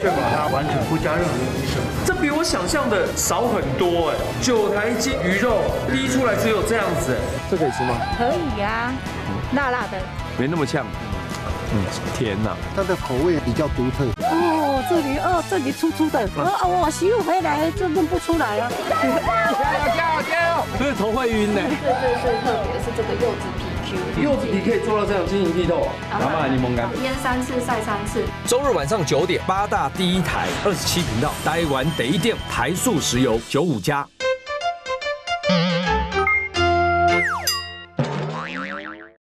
确保它完全不加任何的医生。 这比我想象的少很多哎，9台斤鱼肉滴出来只有这样子， 这可以吃吗？ 可以呀，辣辣的， 没那么呛，甜呐。 它的口味比较独特。 这里粗粗的，我媳妇回来就弄不出来了。 加油！这个头会晕呢。 最特别的是这个柚子皮 Q， 柚子皮可以做到这样晶莹剔透，麻麻柠檬干， 腌3次晒3次。 周日晚上9点，8大第一台27频道，台湾第一店台塑石油95+。